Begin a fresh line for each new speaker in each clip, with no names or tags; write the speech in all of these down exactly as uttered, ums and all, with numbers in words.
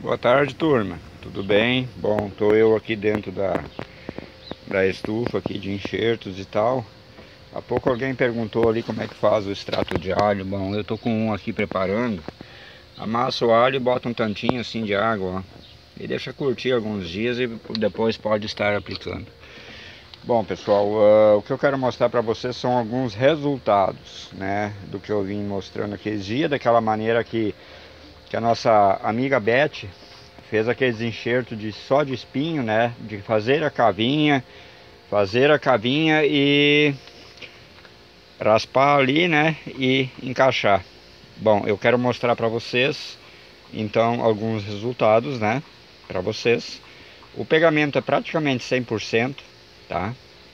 Boa tarde, turma. Tudo bem? Bom, tô eu aqui dentro da, da estufa aqui de enxertos e tal. Há pouco alguém perguntou ali como é que faz o extrato de alho. Bom, eu tô com um aqui preparando. Amassa o alho e bota um tantinho assim de água, ó, e deixa curtir alguns dias e depois pode estar aplicando. Bom, pessoal, uh, o que eu quero mostrar para vocês são alguns resultados, né, do que eu vim mostrando aqueles dias, daquela maneira que, que a nossa amiga Beth fez aqueles enxertos de só de espinho, né, de fazer a cavinha, fazer a cavinha e raspar ali, né, e encaixar. Bom, eu quero mostrar para vocês, então, alguns resultados, né, para vocês. O pegamento é praticamente cem por cento, tá?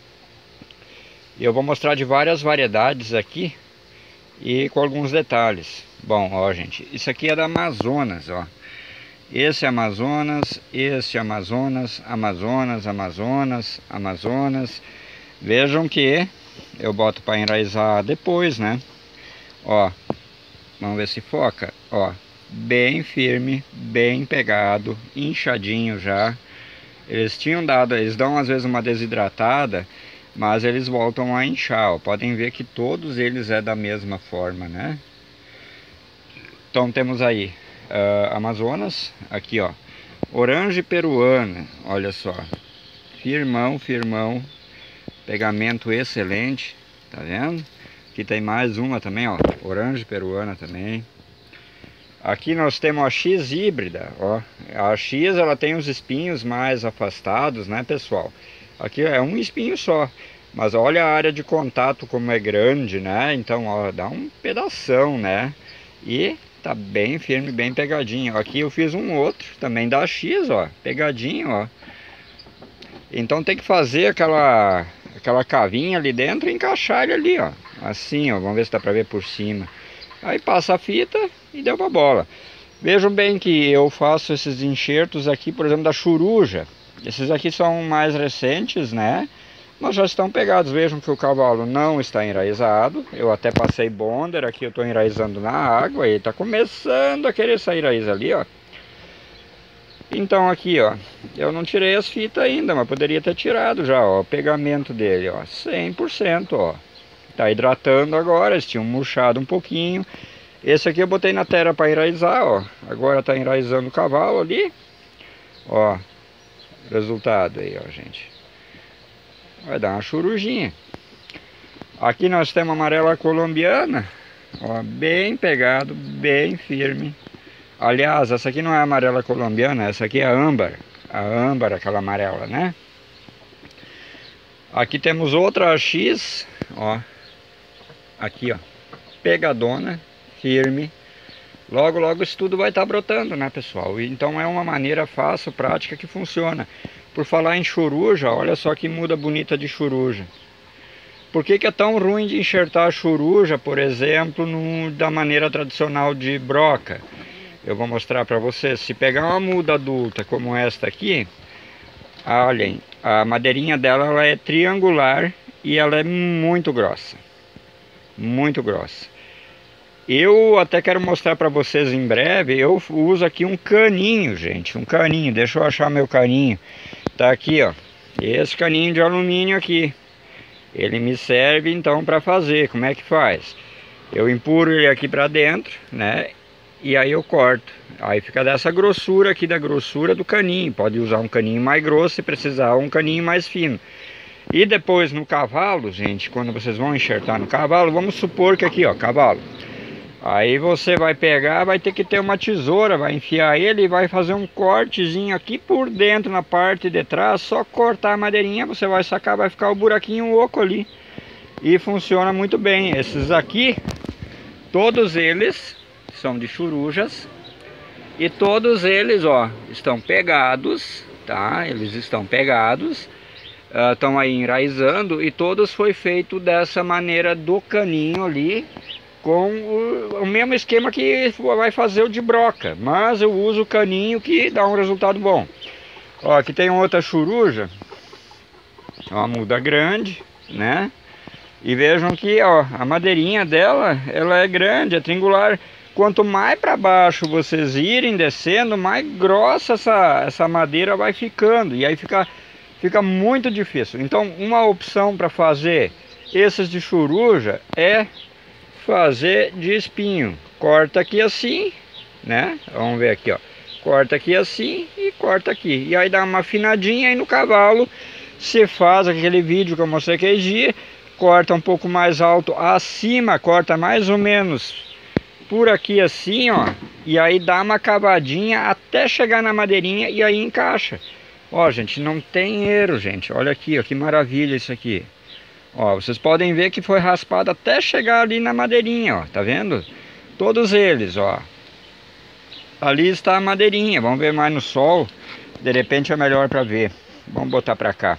E eu vou mostrar de várias variedades aqui e com alguns detalhes. Bom, ó, gente, isso aqui é da Amazonas, ó. Esse é Amazonas, esse é Amazonas, Amazonas, Amazonas, Amazonas. Vejam que eu boto para enraizar depois, né? Ó, vamos ver se foca, ó. Bem firme, bem pegado, inchadinho já. Eles tinham dado, eles dão às vezes uma desidratada, mas eles voltam a inchar, ó. Podem ver que todos eles é da mesma forma, né? Então temos aí uh, Amazonas, aqui ó, Orange Peruana, olha só, firmão, firmão, pegamento excelente, tá vendo? Aqui tem mais uma também, ó, Orange Peruana também. Aqui nós temos a X híbrida, ó. A X ela tem os espinhos mais afastados, né, pessoal? Aqui é um espinho só, mas olha a área de contato como é grande, né? Então, ó, dá um pedação, né? E tá bem firme, bem pegadinho. Aqui eu fiz um outro também da X, ó, pegadinho, ó. Então tem que fazer aquela aquela cavinha ali dentro e encaixar ele ali, ó. Assim, ó, vamos ver se dá pra ver por cima. Aí passa a fita e deu uma bola. Vejam bem que eu faço esses enxertos aqui, por exemplo, da Choruja. Esses aqui são mais recentes, né? Mas já estão pegados. Vejam que o cavalo não está enraizado. Eu até passei bonder aqui, eu estou enraizando na água. E ele está começando a querer sair raiz ali, ó. Então aqui, ó, eu não tirei as fitas ainda, mas poderia ter tirado já, ó. O pegamento dele, ó, cem por cento, ó. Tá hidratando agora, eles tinham murchado um pouquinho. Esse aqui eu botei na terra para enraizar, ó. Agora tá enraizando o cavalo ali. Ó, resultado aí, ó, gente. Vai dar uma churujinha. Aqui nós temos amarela colombiana, ó, bem pegado, bem firme. Aliás, essa aqui não é amarela colombiana, essa aqui é a âmbar. A âmbar, aquela amarela, né? Aqui temos outra X, ó. Aqui, ó, pegadona, firme. Logo, logo isso tudo vai estar brotando, né, pessoal? Então é uma maneira fácil, prática, que funciona. Por falar em choruja, olha só que muda bonita de choruja. Por que que é tão ruim de enxertar a choruja, por exemplo, no, da maneira tradicional de broca? Eu vou mostrar para vocês. Se pegar uma muda adulta como esta aqui, olhem, a madeirinha dela ela é triangular e ela é muito grossa. Muito grossa. Eu até quero mostrar para vocês em breve. Eu uso aqui um caninho, gente, um caninho, deixa eu achar meu caninho. Tá aqui, ó, esse caninho de alumínio aqui. Ele me serve então para fazer. Como é que faz? Eu empurro ele aqui para dentro, né, e aí eu corto. Aí fica dessa grossura aqui, da grossura do caninho. Pode usar um caninho mais grosso se precisar, um caninho mais fino. E depois no cavalo, gente, quando vocês vão enxertar no cavalo, vamos supor que aqui, ó, cavalo. Aí você vai pegar, vai ter que ter uma tesoura, vai enfiar ele e vai fazer um cortezinho aqui por dentro, na parte de trás. Só cortar a madeirinha, você vai sacar, vai ficar o buraquinho oco ali. E funciona muito bem. Esses aqui, todos eles são de chorujas. E todos eles, ó, estão pegados, tá? Eles estão pegados. Estão uh, aí enraizando e todos foi feito dessa maneira do caninho ali, com o, o mesmo esquema que vai fazer o de broca, mas eu uso o caninho que dá um resultado bom. Ó, aqui tem outra choruja, uma muda grande, né? E vejam que, ó, a madeirinha dela, ela é grande, é triangular. quanto mais para baixo vocês irem descendo, mais grossa essa, essa madeira vai ficando, e aí fica, fica muito difícil. Então uma opção para fazer esses de choruja é fazer de espinho. Corta aqui assim, né? Vamos ver aqui, ó. Corta aqui assim e corta aqui. E aí dá uma afinadinha aí no cavalo. Você faz aquele vídeo que eu mostrei aquele dia. Corta um pouco mais alto acima, corta mais ou menos por aqui assim, ó. E aí dá uma cavadinha até chegar na madeirinha e aí encaixa. Ó, gente, não tem erro, gente. Olha aqui, ó, que maravilha isso aqui. Ó, vocês podem ver que foi raspado até chegar ali na madeirinha, ó. Tá vendo? Todos eles, ó. Ali está a madeirinha. Vamos ver mais no sol. De repente é melhor para ver. Vamos botar para cá.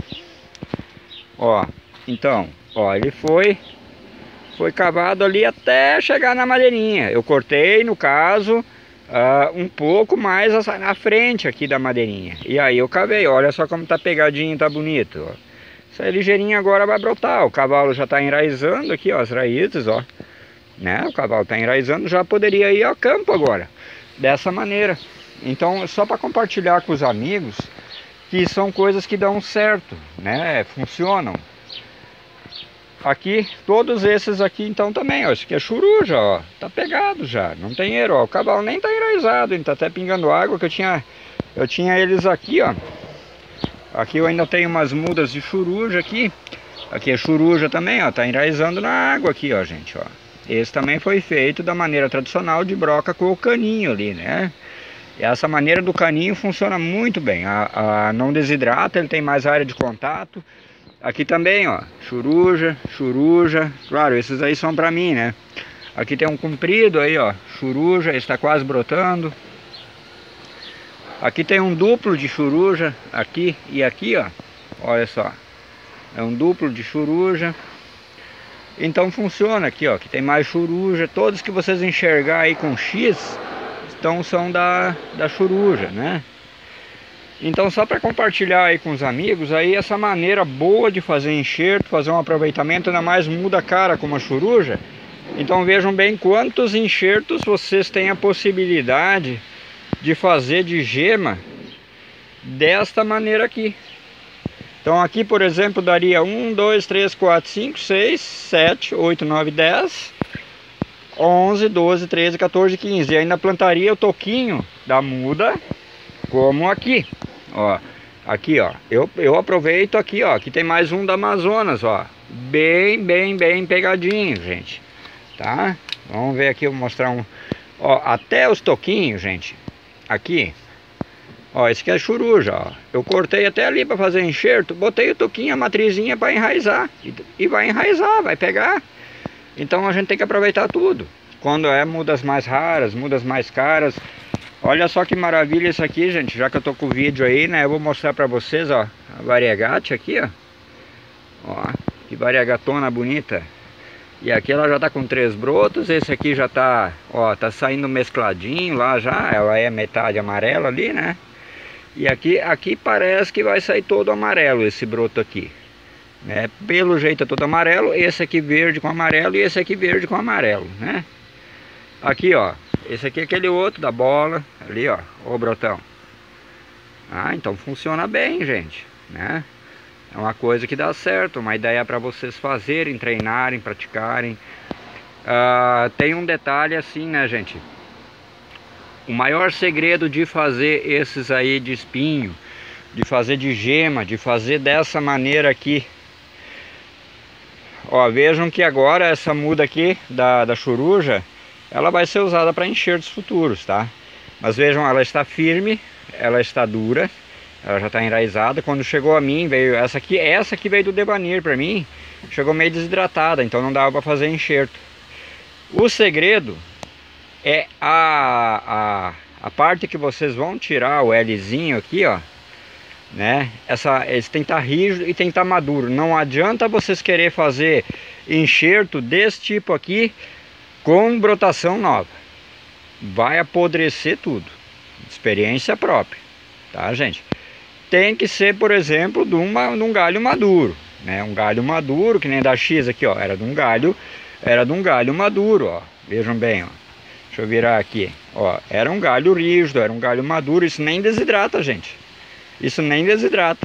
Ó, então, ó, ele foi foi cavado ali até chegar na madeirinha. Eu cortei, no caso, uh, um pouco mais na frente aqui da madeirinha. E aí eu cavei. Olha só como tá pegadinho, tá bonito, ó. Essa ligeirinha agora vai brotar. O cavalo já tá enraizando aqui, ó, as raízes, ó. Né? O cavalo tá enraizando, já poderia ir ao campo agora. Dessa maneira. Então, só para compartilhar com os amigos que são coisas que dão certo, né? Funcionam. Aqui, todos esses aqui então também, ó. Esse aqui é choruja, ó. Tá pegado já, não tem erro, ó. O cavalo nem tá enraizado, ele tá até pingando água, que eu tinha, eu tinha eles aqui, ó. Aqui eu ainda tenho umas mudas de choruja aqui. Aqui é choruja também, ó. Tá enraizando na água aqui, ó, gente, ó. Esse também foi feito da maneira tradicional de broca com o caninho ali, né? E essa maneira do caninho funciona muito bem. A, a não desidrata, ele tem mais área de contato. Aqui também, ó, choruja, choruja. Claro, esses aí são pra mim, né? Aqui tem um comprido aí, ó, choruja, ele está quase brotando. Aqui tem um duplo de choruja, aqui e aqui, ó. Olha só. É um duplo de choruja. Então funciona aqui, ó, que tem mais choruja. Todos que vocês enxergar aí com X, então são da, da choruja, né? Então só para compartilhar aí com os amigos, aí essa maneira boa de fazer enxerto, fazer um aproveitamento, ainda mais muda a cara com uma choruja. Então vejam bem quantos enxertos vocês têm a possibilidade de fazer de gema desta maneira aqui. Então aqui, por exemplo, daria um, dois, três, quatro, cinco, seis, sete, oito, nove, dez, onze, doze, treze, quatorze, quinze. E ainda plantaria o toquinho da muda como aqui. Ó, aqui, ó. Eu, eu aproveito aqui, ó. Aqui tem mais um da Amazonas, ó. Bem, bem, bem pegadinho, gente. Tá? Vamos ver aqui, eu vou mostrar um. Ó, até os toquinhos, gente. Aqui. Ó, esse aqui é choruja, ó. Eu cortei até ali para fazer enxerto, botei o toquinho, a matrizinha para enraizar. E, e vai enraizar, vai pegar. Então a gente tem que aproveitar tudo. Quando é mudas mais raras, mudas mais caras. Olha só que maravilha isso aqui, gente. Já que eu tô com o vídeo aí, né, eu vou mostrar para vocês, ó, a variegate aqui, ó. Ó, que variegatona bonita. E aqui ela já tá com três brotos. Esse aqui já tá, ó, tá saindo mescladinho lá já. Ela é metade amarela ali, né? E aqui, aqui parece que vai sair todo amarelo esse broto aqui, né? Pelo jeito é todo amarelo. Esse aqui verde com amarelo e esse aqui verde com amarelo, né? Aqui, ó, esse aqui é aquele outro da bola ali, ó, o brotão. Ah, então funciona bem, gente, né? É uma coisa que dá certo, uma ideia para vocês fazerem, treinarem, praticarem. Ah, tem um detalhe assim, né, gente? O maior segredo de fazer esses aí de espinho, de fazer de gema, de fazer dessa maneira aqui. Ó, vejam que agora essa muda aqui da, da choruja, ela vai ser usada para enxertos futuros, tá? Mas vejam, ela está firme, ela está dura, ela já está enraizada. Quando chegou a mim, veio essa aqui, essa aqui veio do Devanir para mim, chegou meio desidratada, então não dava para fazer enxerto. O segredo é a, a, a parte que vocês vão tirar o Lzinho aqui, ó, né? Essa, esse tem que estar rígido e tem que estar maduro. Não adianta vocês querer fazer enxerto desse tipo aqui com brotação nova. Vai apodrecer tudo. Experiência própria, tá, gente? Tem que ser, por exemplo, de, uma, de um galho maduro, né? Um galho maduro, que nem da X aqui, ó. Era de um galho, era de um galho maduro, ó. Vejam bem, ó. Deixa eu virar aqui. Ó, era um galho rígido, era um galho maduro. Isso nem desidrata, gente. Isso nem desidrata.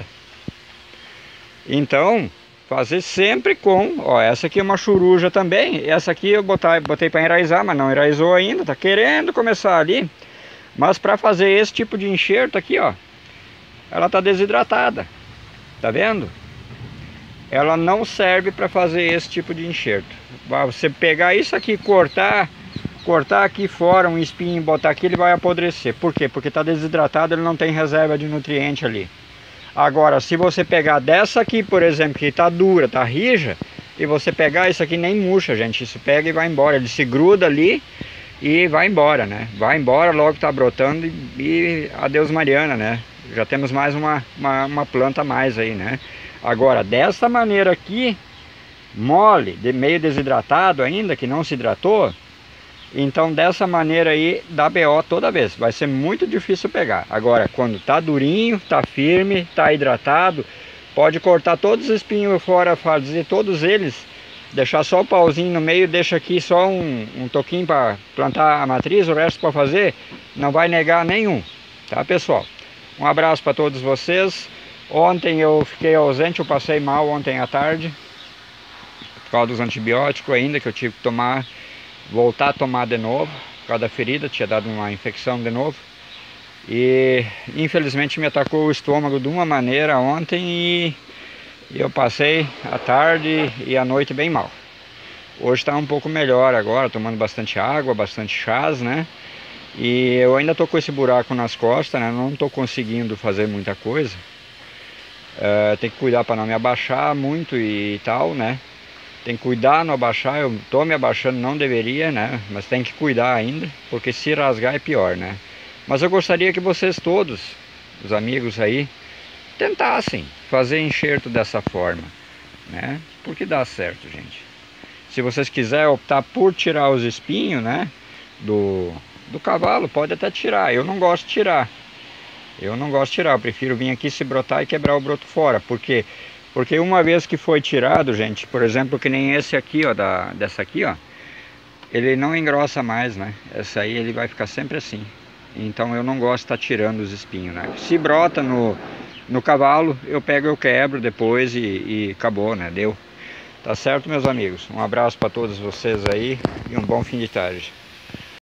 Então, fazer sempre com... Ó, essa aqui é uma choruja também. Essa aqui eu botei, botei para enraizar, mas não enraizou ainda. Tá querendo começar ali. Mas para fazer esse tipo de enxerto aqui, ó, ela tá desidratada. Tá vendo? Ela não serve para fazer esse tipo de enxerto. Você pegar isso aqui e cortar... cortar aqui fora um espinho e botar aqui, ele vai apodrecer. Por quê? Porque está desidratado, ele não tem reserva de nutriente ali. Agora, se você pegar dessa aqui, por exemplo, que está dura, está rija, e você pegar isso aqui, nem murcha, gente. Isso pega e vai embora. Ele se gruda ali e vai embora, né? Vai embora, logo está brotando e, e adeus Mariana, né? Já temos mais uma, uma, uma planta a mais aí, né? Agora, dessa maneira aqui, mole, de meio desidratado ainda, que não se hidratou, então dessa maneira aí dá B O toda vez, vai ser muito difícil pegar. Agora quando tá durinho, tá firme, tá hidratado, pode cortar todos os espinhos fora, fazer todos eles, deixar só o pauzinho no meio, deixa aqui só um, um toquinho para plantar a matriz, o resto para fazer, não vai negar nenhum, tá pessoal? Um abraço para todos vocês. Ontem eu fiquei ausente, eu passei mal ontem à tarde, por causa dos antibióticos ainda que eu tive que tomar. Voltar a tomar de novo, por causa da ferida, tinha dado uma infecção de novo. E infelizmente me atacou o estômago de uma maneira ontem e eu passei a tarde e a noite bem mal. Hoje está um pouco melhor agora, tomando bastante água, bastante chás, né? E eu ainda estou com esse buraco nas costas, né? Não estou conseguindo fazer muita coisa. Uh, tem que cuidar para não me abaixar muito e tal, né? Tem que cuidar no abaixar, eu tô me abaixando, não deveria, né? Mas tem que cuidar ainda, porque se rasgar é pior, né? Mas eu gostaria que vocês todos, os amigos aí, tentassem fazer enxerto dessa forma, né? Porque dá certo, gente. Se vocês quiserem optar por tirar os espinhos, né? Do, do cavalo, pode até tirar. Eu não gosto de tirar. Eu não gosto de tirar, eu prefiro vir aqui se brotar e quebrar o broto fora, porque... Porque uma vez que foi tirado, gente, por exemplo, que nem esse aqui, ó, da, dessa aqui, ó, ele não engrossa mais, né? Essa aí ele vai ficar sempre assim. Então eu não gosto de estar tirando os espinhos, né? Se brota no, no cavalo, eu pego, eu quebro depois e, e acabou, né? Deu. Tá certo, meus amigos? Um abraço para todos vocês aí e um bom fim de tarde.